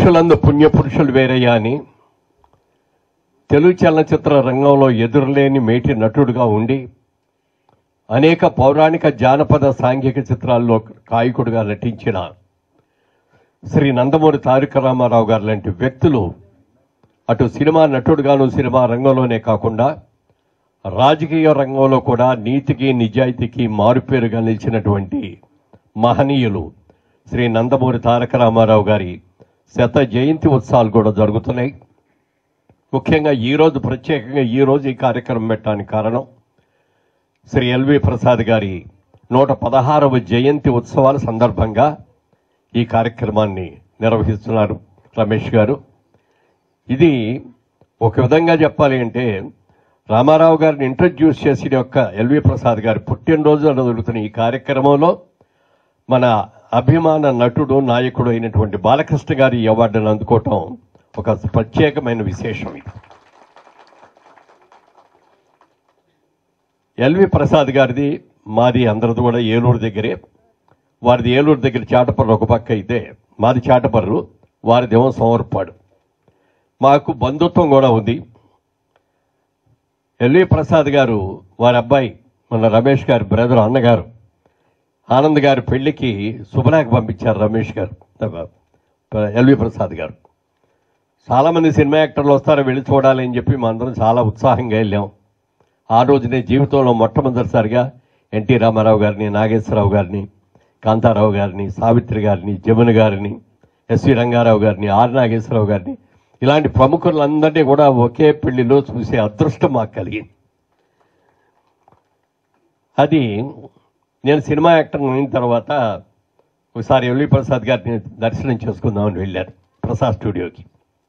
పురుషులందు పుణ్యపురుషులు వేరయ్యా అని తెలుగు చలనచిత్ర రంగంలో ఎదురులేని మేటి నటుడుగా ఉండి అనేక పౌరాణిక జానపద సాంఘిక చిత్రాల్లో గాయకుడిగా నటించిన శ్రీ నందమూరి తారక రామారావు గారు లాంటి వ్యక్తులు అటు సినిమా నటుడుగాను సినిమా రంగంలోనే కాకుండా రాజకీయ రంగంలో కూడా నీతికి నిజాయితీకి మారుపేరుగా నిలిచినటువంటి మహనీయులు శ్రీ నందమూరి తారక రామారావు గారి శత జయంతి ఉత్సవాలు కూడా జరుగుతున్నాయి. ముఖ్యంగా ఈరోజు ప్రత్యేకంగా ఈ కార్యక్రమం పెట్టడానికి కారణం శ్రీ ఎల్వి ప్రసాద్ గారి 116వ జయంతి ఉత్సవాల సందర్భంగా ఈ కార్యక్రమాన్ని నిర్వహిస్తున్నారు రమేష్ గారు. ఇది ఒక విధంగా చెప్పాలి అంటే రామారావు గారిని ఇంట్రడ్యూస్ చేసిన యొక్క ఎల్వి ప్రసాద్ గారి పుట్టినరోజు జరుగుతున్న ఈ కార్యక్రమంలో మన అభిమాన నటుడు నాయకుడు అయినటువంటి బాలకృష్ణ గారి అవార్డును అందుకోవటం ఒక ప్రత్యేకమైన విశేషం. ఇది ఎల్వి ప్రసాద్ గారిది మాది అందరిది కూడా ఏలూరు దగ్గరే. వారిది ఏలూరు దగ్గర చాటపర్రు ఒక పక్క అయితే మాది చాటపర్రు, వారిదేమో సోమరపాడు. మాకు బంధుత్వం కూడా ఉంది. ఎల్వి ప్రసాద్ గారు వారి అబ్బాయి మన రమేష్ గారి బ్రదర్ అన్నగారు ఆనంద్ గారి పెళ్లికి శుభలేఖ పంపించారు రమేష్ గారు, ఎల్వి ప్రసాద్ గారు. చాలామంది సినిమా యాక్టర్లు వస్తారు, వెళ్ళి చూడాలి అని చెప్పి మా అందరం చాలా ఉత్సాహంగా వెళ్ళాం. ఆ రోజునే జీవితంలో మొట్టమొదటిసారిగా ఎన్టీ రామారావు గారిని, నాగేశ్వరరావు గారిని, కాంతారావు గారిని, సావిత్రి గారిని, జమున గారిని, ఎస్వి రంగారావు గారిని, ఆర్ నాగేశ్వరరావు గారిని, ఇలాంటి ప్రముఖులందరినీ కూడా ఒకే పెళ్లిలో చూసే అదృష్టం మాకు కలిగింది. అది నేను సినిమా యాక్టర్ అయిన తర్వాత ఒకసారి ఎల్వి ప్రసాద్ గారిని దర్శనం చేసుకుందామని వెళ్ళాను ప్రసాద్ స్టూడియోకి.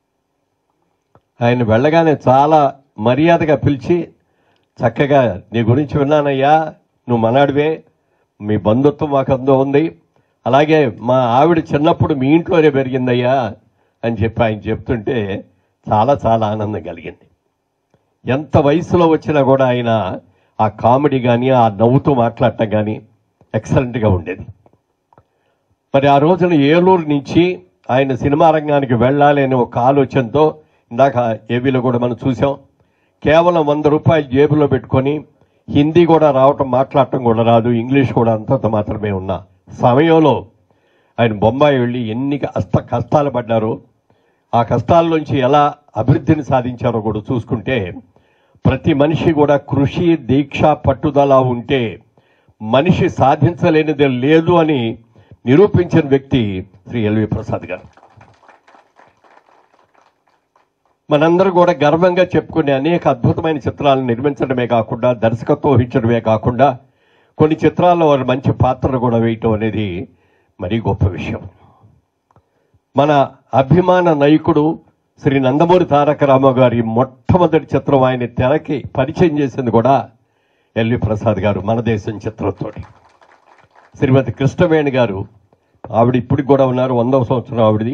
ఆయన వెళ్ళగానే చాలా మర్యాదగా పిలిచి చక్కగా నీ గురించి విన్నానయ్యా, నువ్వు మనాడివే, మీ బంధుత్వం మాకు అందో ఉంది, అలాగే మా ఆవిడ చిన్నప్పుడు మీ ఇంట్లోనే పెరిగిందయ్యా అని చెప్పి ఆయన చెప్తుంటే చాలా చాలా ఆనందం కలిగింది. ఎంత వయసులో వచ్చినా కూడా ఆయన ఆ కామెడీ కానీ ఆ నవ్వుతూ మాట్లాడటం కానీ ఎక్సలెంట్గా ఉండేది. మరి ఆ రోజున ఏలూరు నుంచి ఆయన సినిమా రంగానికి వెళ్ళాలి అనే ఒక ఆలోచనతో ఇందాక ఏబీలో కూడా మనం చూసాం, కేవలం 100 రూపాయలు జేబులో పెట్టుకొని హిందీ కూడా రావటం, మాట్లాడటం కూడా రాదు, ఇంగ్లీష్ కూడా అంతంత మాత్రమే ఉన్న సమయంలో ఆయన బొంబాయి వెళ్ళి ఎన్ని కష్టాలు పడ్డారో, ఆ కష్టాల్లోంచి ఎలా అభివృద్ధిని సాధించారో కూడా చూసుకుంటే ప్రతి మనిషి కూడా కృషి, దీక్ష, పట్టుదల ఉంటే మనిషి సాధించలేనిదే లేదు అని నిరూపించిన వ్యక్తి శ్రీ ఎల్వి ప్రసాద్ గారు. మనందరూ కూడా గర్వంగా చెప్పుకునే అనేక అద్భుతమైన చిత్రాలను నిర్మించడమే కాకుండా, దర్శకత్వం వహించడమే కాకుండా కొన్ని చిత్రాల్లో వారు మంచి పాత్రలు కూడా వేయటం అనేది మరీ గొప్ప విషయం. మన అభిమాన నాయకుడు శ్రీ నందమూరి తారక రామారావు గారి మొట్టమొదటి చిత్రం ఆయన తెరకి పరిచయం చేసింది కూడా ఎల్వి ప్రసాద్ గారు మన దేశం చిత్రంతో. శ్రీమతి కృష్ణవేణి గారు, ఆవిడ ఇప్పటికి కూడా ఉన్నారు, 100వ సంవత్సరం ఆవిడది,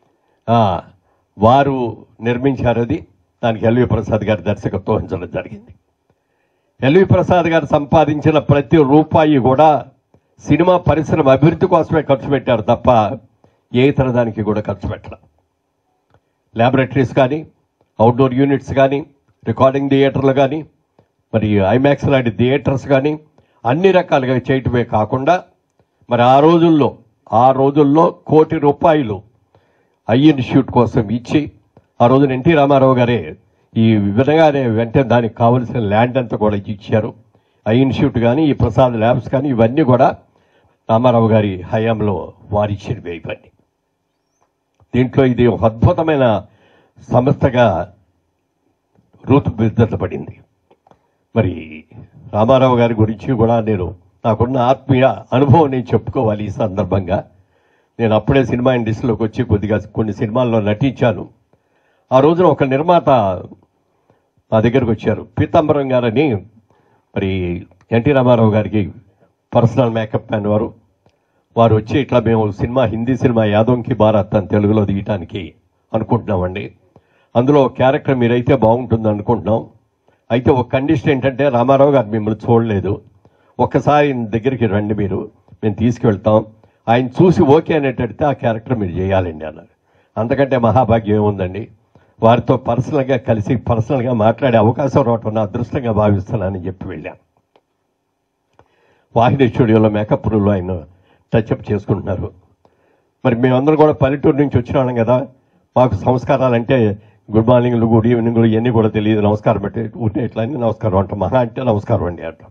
వారు నిర్మించారు. అది దానికి ఎల్వి ప్రసాద్ గారి దర్శకత్వం వహించడం జరిగింది. ఎల్వి ప్రసాద్ గారు సంపాదించిన ప్రతి రూపాయి కూడా సినిమా పరిశ్రమ అభివృద్ధి కోసమే ఖర్చు పెట్టారు తప్ప ఏ ఇతర దానికి కూడా ఖర్చు పెట్టాలి. ల్యాబొరేటరీస్ కానీ, అవుట్డోర్ యూనిట్స్ కానీ, రికార్డింగ్ థియేటర్లు కానీ, మరి ఐమాక్స్ లాంటి థియేటర్స్ కానీ అన్ని రకాలుగా చేయటమే కాకుండా మరి ఆ రోజుల్లో ₹1 కోటి ఐ ఇన్స్టిట్యూట్ కోసం ఇచ్చి ఆ రోజున ఎన్టీ రామారావు గారే ఈ విధంగానే వెంటనే దానికి కావలసిన ల్యాండ్ అంతా కూడా ఇచ్చారు. ఐ ఇన్స్టిట్యూట్ కానీ, ఈ ప్రసాద్ ల్యాబ్స్ కానీ ఇవన్నీ కూడా రామారావు గారి హయాంలో వారిచ్చినవే ఇవన్నీ. దీంట్లో ఇది ఒక అద్భుతమైన సంస్థగా రూపుదిద్దబడింది. మరి రామారావు గారి గురించి కూడా నాకున్న ఆత్మీయ అనుభవం నేను చెప్పుకోవాలి ఈ సందర్భంగా. నేను అప్పుడే సినిమా ఇండస్ట్రీలోకి వచ్చి కొన్ని సినిమాల్లో నటించాను. ఆ రోజున ఒక నిర్మాత మా దగ్గరకు వచ్చారు, పీతాంబరం గారని, మరి ఎన్టీ రామారావు గారికి పర్సనల్ మేకప్ మ్యాన్ వారు వచ్చి ఇట్లా మేము హిందీ సినిమా యాదోంకి భారత్ అని తెలుగులో దిగటానికి అనుకుంటున్నామండి, అందులో క్యారెక్టర్ మీరైతే బాగుంటుంది అనుకుంటున్నాం, అయితే ఒక కండిషన్ ఏంటంటే రామారావు గారు మిమ్మల్ని చూడలేదు, ఒక్కసారి దగ్గరికి రండి, మేము తీసుకువెళ్తాం, ఆయన చూసి ఓకే అనేటడితే ఆ క్యారెక్టర్ మీరు చేయాలండి అన్నారు. అంతకంటే మహాభాగ్యం ఏముందండి. వారితో పర్సనల్గా కలిసి పర్సనల్గా మాట్లాడే అవకాశం రావటం నా అదృష్టంగా భావిస్తున్నానని చెప్పి వెళ్ళాను. వాహిని స్టూడియోలో మేకప్ రూమ్లో ఆయన టచ్అప్ చేసుకుంటున్నారు. మరి మేమందరం కూడా పల్లెటూరు నుంచి వచ్చిన వాళ్ళం కదా, మాకు సంస్కారాలంటే గుడ్ మార్నింగ్లు గుడ్ ఈవినింగ్లు ఇవన్నీ కూడా తెలియదు. నమస్కారం పెట్టి ఉంటే ఇట్లా అన్నీ నమస్కారం అంటాం, మహా అంటే నమస్కారం అండి అంటాం.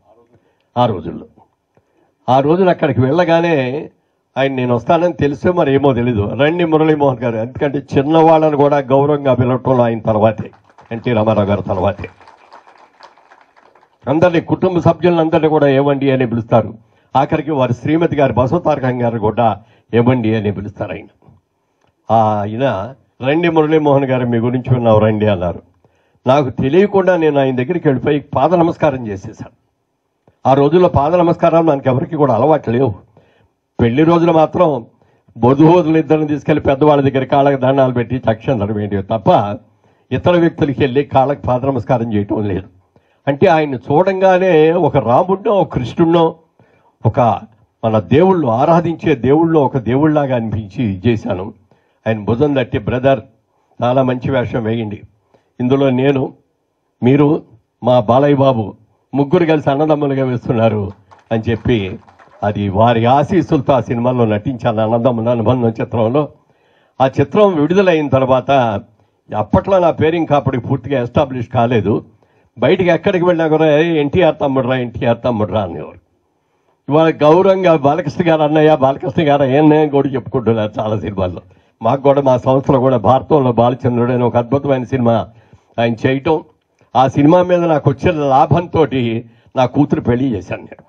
ఆ రోజులు అక్కడికి వెళ్ళగానే ఆయన నేను వస్తానని తెలిసే మరి ఏమో తెలీదు, రండి మురళీ మోహన్ గారు. ఎందుకంటే చిన్నవాళ్ళని కూడా గౌరవంగా పిలవటంలో ఆయన తర్వాతే, ఎన్టీ రామారావు గారు తర్వాతే. అందరినీ కుటుంబ సభ్యులందరినీ కూడా ఏమండి అని పిలుస్తారు. ఆఖరికి వారి శ్రీమతి గారి బసవతారకం గారు కూడా ఏమండి అని పిలుస్తారు. ఆయన రండి మురళీ మోహన్ గారు మీ గురించి విన్నావు రండి అన్నారు. నాకు తెలియకుండా నేను ఆయన దగ్గరికి వెళ్ళిపోయి పాద నమస్కారం చేసేసాను. ఆ రోజుల్లో పాద నమస్కారాలు మనకి ఎవరికి కూడా అలవాటు లేవు. పెళ్లి రోజులు మాత్రం బొధువోదులు ఇద్దరిని తీసుకెళ్లి పెద్దవాళ్ళ దగ్గర కాళ్ళకి దండాలు పెట్టి చక్షందరం వేయడం తప్ప ఇతర వ్యక్తులకి వెళ్ళి కాళ్ళకి పాద నమస్కారం చేయటం లేదు. అంటే ఆయన్ని చూడంగానే ఒక రాముడినో ఒక కృష్ణుడినో ఒక మన దేవుళ్ళు ఆరాధించే దేవుళ్ళో ఒక దేవుళ్లాగా అనిపించి చేశాను. ఆయన భుజం తట్టి బ్రదర్ చాలా మంచి వేషం వేయండి, ఇందులో నేను మీరు మా బాలయ్య బాబు ముగ్గురు కలిసి అన్నదమ్ములుగా వేస్తున్నారు అని చెప్పి అది వారి ఆశీస్సులతో ఆ సినిమాలో నటించాను. అన్నదమ్ముల అనుబంధం చిత్రంలో. ఆ చిత్రం విడుదలైన తర్వాత అప్పట్లో నా పేరు ఇంకా అప్పటికి పూర్తిగా ఎస్టాబ్లిష్ కాలేదు. బయటికి ఎక్కడికి వెళ్ళినా కూడా ఎన్టీఆర్ తమ్ముడురా అనేవారు. ఇవాళ గౌరవంగా బాలకృష్ణ గారు అన్నయ్య బాలకృష్ణ గారు ఏమన్నా కూడా చెప్పుకుంటున్నారు చాలా సినిమాల్లో. మాకు కూడా మా సంస్థలో కూడా భారతంలో బాలచంద్రుడు అని ఒక అద్భుతమైన సినిమా ఆయన చేయటం, ఆ సినిమా మీద నాకు వచ్చిన లాభంతో నా కూతురు పెళ్లి చేశాను నేను.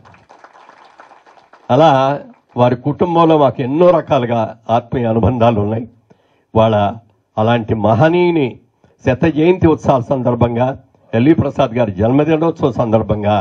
అలా వారి కుటుంబంలో మాకు ఎన్నో రకాలుగా ఆత్మీయ అనుబంధాలు ఉన్నాయి. వాళ్ళ అలాంటి మహనీయుని శత జయంతి ఉత్సవాల సందర్భంగా, ఎల్వి ప్రసాద్ గారి జన్మదినోత్సవ సందర్భంగా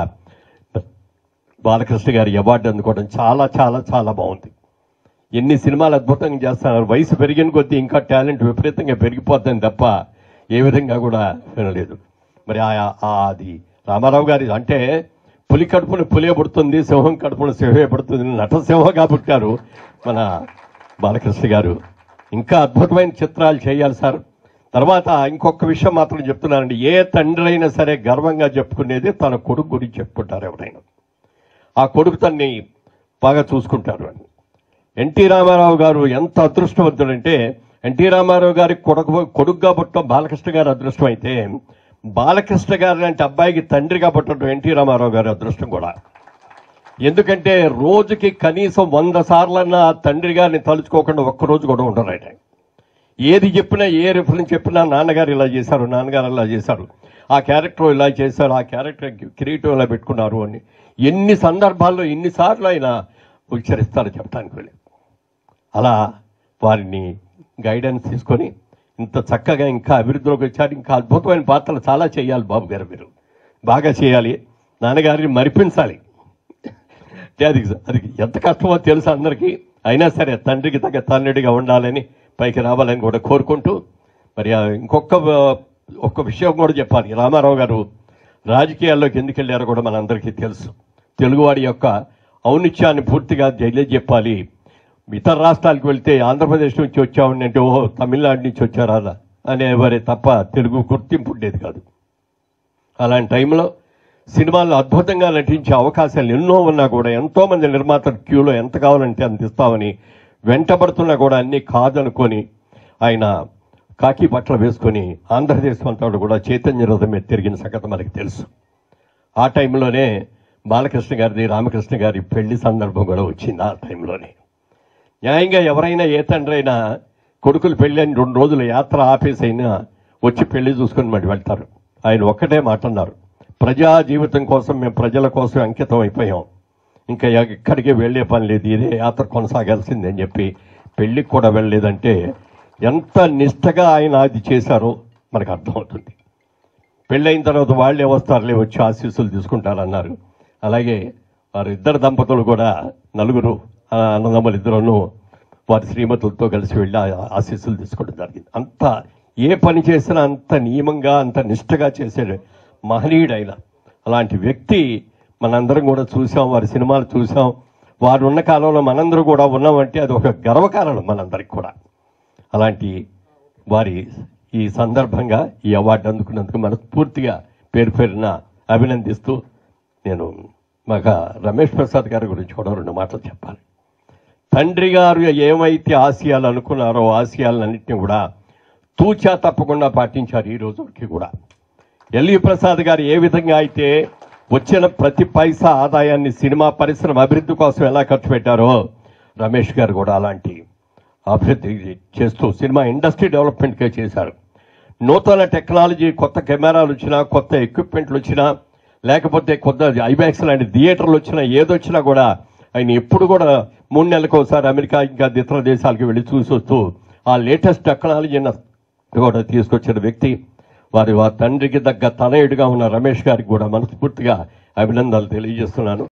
బాలకృష్ణ గారి అవార్డు అందుకోవడం చాలా చాలా చాలా బాగుంది. ఎన్ని సినిమాలు అద్భుతంగా చేస్తున్నారు. వయసు పెరిగిన కొద్దీ ఇంకా టాలెంట్ విపరీతంగా పెరిగిపోతుంది తప్ప ఏ విధంగా కూడా వినలేదు. మరి అది రామారావు గారి అంటే పులి కడుపున పులే పుడుతుంది, సింహం కడుపున సింహే పుడుతుంది, నటసింహగా పుట్టారు మన బాలకృష్ణ గారు. ఇంకా అద్భుతమైన చిత్రాలు చేయాలి సార్. తర్వాత ఇంకొక విషయం మాత్రం చెప్తున్నానండి, ఏ తండ్రి అయినా సరే గర్వంగా చెప్పుకునేది తన కొడుకు గురించి చెప్పుకుంటారు ఎవరైనా. ఆ కొడుకు తన్ని బాగా చూసుకుంటారు అని. ఎన్టీ రామారావు గారు ఎంత అదృష్టవంతుడంటే, ఎన్టీ రామారావు గారి కొడుకుగా పుట్టడం బాలకృష్ణ గారి అదృష్టం అయితే, బాలకృష్ణ గారి లాంటి అబ్బాయికి తండ్రిగా పుట్టడం ఎన్టీ రామారావు గారి అదృష్టం కూడా. ఎందుకంటే రోజుకి కనీసం 100 సార్లన్నా తండ్రి గారిని తలుచుకోకుండా ఒక్కరోజు కూడా ఉండరు. ఏది చెప్పినా ఏ రిఫరెన్స్ చెప్పినా నాన్నగారు ఇలా చేశారు, నాన్నగారు ఇలా చేశారు, ఆ క్యారెక్టర్ ఇలా చేశారు, ఆ క్యారెక్టర్ కిరీటం ఇలా పెట్టుకున్నారు అని ఎన్ని సందర్భాల్లో ఎన్నిసార్లు ఆయన ఉచ్చరిస్తారు చెప్పడానికి వెళ్ళి. అలా వారిని గైడెన్స్ తీసుకొని ఇంత చక్కగా ఇంకా అభివృద్ధిలోకి వచ్చారు. ఇంకా అద్భుతమైన పాత్రలు చాలా చేయాలి బాబు గారు, మీరు బాగా చేయాలి, నాన్నగారిని మరిపించాలి. అది ఎంత కష్టమో తెలుసు అందరికీ. అయినా సరే తండ్రికి తగ్గ తన్నుడిగా ఉండాలని, పైకి రావాలని కూడా కోరుకుంటూ, మరి ఒక్క విషయం కూడా చెప్పాలి. రామారావు గారు రాజకీయాల్లోకి ఎందుకు వెళ్ళారో కూడా మనందరికీ తెలుసు. తెలుగువాడి యొక్క ఔనిత్యాన్ని పూర్తిగా చెప్పాలి. ఇతర రాష్ట్రాలకు వెళ్తే ఆంధ్రప్రదేశ్ నుంచి వచ్చామని అంటే ఓహో తమిళనాడు నుంచి వచ్చారా అనేవారే తప్ప తెలుగు గుర్తింపు ఉండేది కాదు. అలాంటి టైంలో సినిమాల్లో అద్భుతంగా నటించే అవకాశాలు ఎన్నో ఉన్నా కూడా ఎంతోమంది నిర్మాతలు క్యూలో ఎంత కావాలంటే అంత ఇస్తామని వెంటబడుతున్నా కూడా అన్నీ కాదనుకొని ఆయన కాకి బట్టలు వేసుకొని ఆంధ్రదేశం అంతా కూడా చైతన్య రథం మీద తిరిగిన సంగతి మనకి తెలుసు. ఆ టైంలోనే బాలకృష్ణ గారిది రామకృష్ణ గారి పెళ్లి సందర్భం కూడా వచ్చింది. ఆ టైంలోనే న్యాయంగా ఎవరైనా ఏ తండ్రి అయినా కొడుకులు పెళ్ళి అని 2 రోజుల యాత్ర ఆపేసి అయినా వచ్చి పెళ్లి చూసుకొని మరి వెళ్తారు. ఆయన ఒక్కటే మాట అన్నారు, ప్రజా జీవితం కోసం మేము ప్రజల కోసం అంకితం అయిపోయాం, ఇంకా ఎక్కడికి వెళ్ళే పని లేదు, ఇదే యాత్ర కొనసాగాల్సిందే అని చెప్పి పెళ్లికి కూడా వెళ్ళలేదంటే ఎంత నిష్టగా ఆయన అది చేశారో మనకు అర్థమవుతుంది. పెళ్ళైన తర్వాత వాళ్ళే వస్తారులే వచ్చి ఆశీస్సులు తీసుకుంటారన్నారు. అలాగే వారు ఇద్దరు దంపతులు కూడా నలుగురు అన్నదమ్ములు ఇద్దరును వారి శ్రీమతులతో కలిసి వెళ్ళి ఆశీస్సులు తీసుకోవడం జరిగింది. అంత ఏ పని చేసినా అంత నియమంగా అంత నిష్టగా చేసే మహనీయుడైన అలాంటి వ్యక్తి మనందరం కూడా చూసాం, వారి సినిమాలు చూసాం. వారు ఉన్న కాలంలో మనందరూ కూడా ఉన్నామంటే అది ఒక గర్వకారణం మనందరికి కూడా. అలాంటి వారి ఈ సందర్భంగా ఈ అవార్డు అందుకున్నందుకు మనస్ఫూర్తిగా పేరు పేరున అభినందిస్తూ నేను మాకు రమేష్ ప్రసాద్ గారి గురించి కూడా 2 మాటలు చెప్పాలి. తండ్రి గారు ఏమైతే ఆశయాలు అనుకున్నారో ఆశయాలన్నింటినీ కూడా తూచా తప్పకుండా పాటించారు. ఈ రోజుకి కూడా ఎల్వి ప్రసాద్ గారు ఏ విధంగా అయితే వచ్చిన ప్రతి పైసా ఆదాయాన్ని సినిమా పరిశ్రమ అభివృద్ధి కోసం ఎలా ఖర్చు పెట్టారో రమేష్ గారు కూడా అలాంటి అభివృద్ధి చేస్తూ సినిమా ఇండస్ట్రీ డెవలప్మెంట్కే చేశారు. నూతన టెక్నాలజీ, కొత్త కెమెరాలు వచ్చినా, కొత్త ఎక్విప్మెంట్లు వచ్చినా, లేకపోతే కొత్త ఐమాక్స్ లాంటి థియేటర్లు వచ్చినా, ఏదొచ్చినా కూడా ఆయన ఎప్పుడు కూడా 3 నెలలకు ఒకసారి అమెరికా ఇంకా ఇతర దేశాలకు వెళ్ళి చూసి వస్తూ ఆ లేటెస్ట్ టెక్నాలజీని కూడా తీసుకొచ్చిన వ్యక్తి. వారి తండ్రికి తగ్గ తనయుడిగా ఉన్న రమేష్ గారికి కూడా మనస్ఫూర్తిగా అభినందనలు తెలియజేస్తున్నాను.